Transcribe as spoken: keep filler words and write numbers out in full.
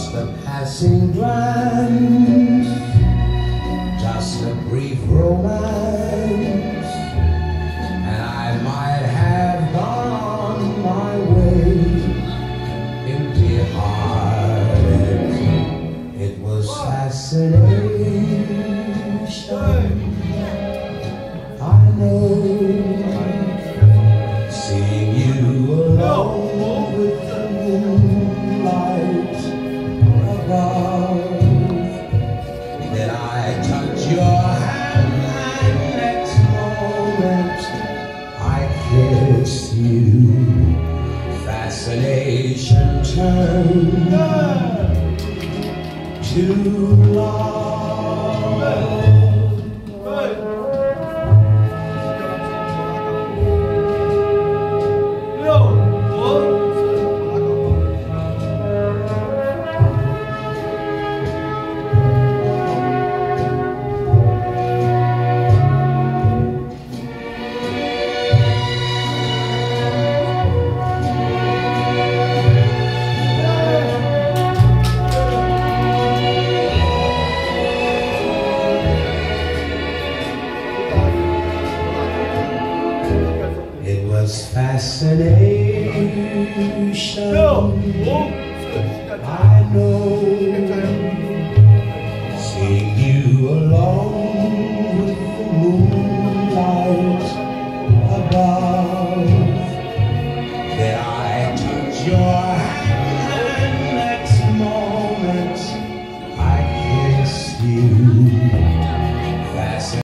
just a passing glance, just a brief romance, and I might have gone my way, empty-hearted. It was fascination, I know, seeing you alone with the moonlight above. Then I touch your hand and next moment I kiss you. Fascination turned to love. It was fascination, I know.